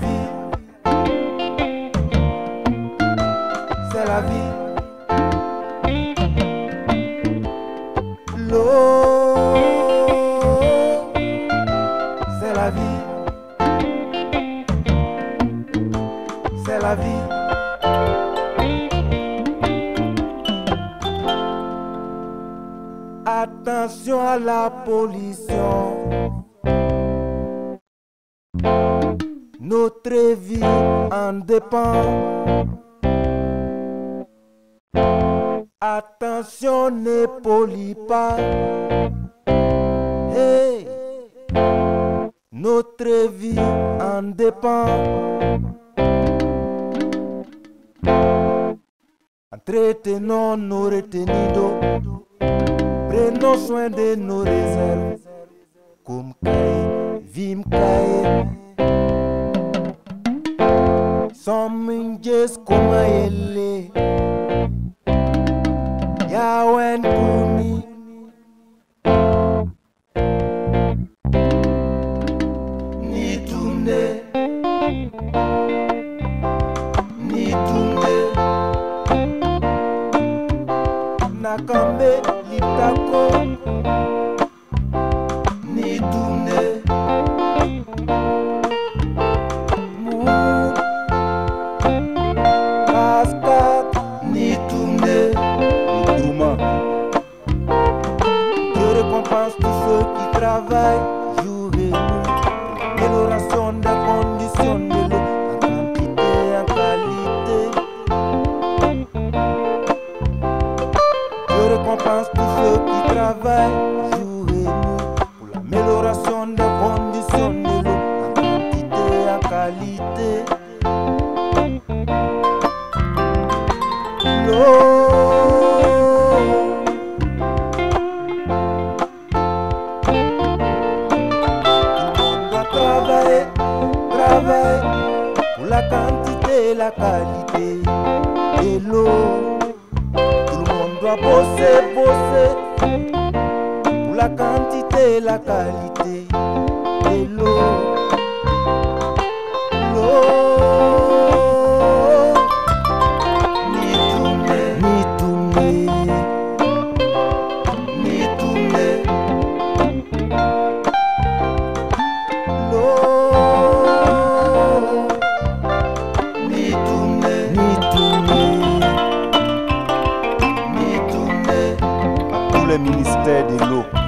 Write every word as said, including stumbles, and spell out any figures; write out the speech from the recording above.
vie, c'est la vie. L'eau, c'est la vie, c'est la vie. Attention à la pollution, notre vie en dépend. Attention, ne pollue pas. Hey, notre vie en dépend. Entretenons nos retenues d'eau. Prenons soin de nos réserves, comme Kaye, Vim Kaye. Some just come ele, Yawen Kuni. Ni tunde, ni tunde, Nakambe. Litako ni tunde mu cascade ni tunde Gourma. Je récompense tous ceux qui travaillent jour et nuit. L'amélioration des conditions de l'eau en quantité et en qualité. Je récompense tous ceux qui travaillent jour et nuit pour l'amélioration des conditions de l'eau en quantité et en qualité. L'eau, tout le monde doit travailler, travailler pour la quantité et la qualité de l'eau. Doit bosser, bosser pour la quantité et la qualité de l'eau. L'eau, ni tourner, ni tourner, ni tourner. L'eau, ni tourner, ni tourner. Le ministère de l'eau.